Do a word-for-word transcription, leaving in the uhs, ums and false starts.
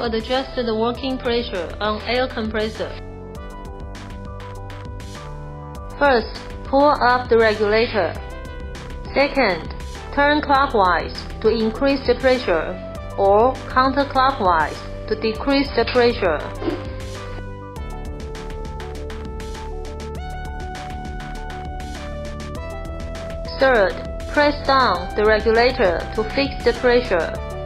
adjust the working pressure on air compressor. First, pull up the regulator. Second, turn clockwise to increase the pressure, or counterclockwise to decrease the pressure. Third, press down the regulator to fix the pressure.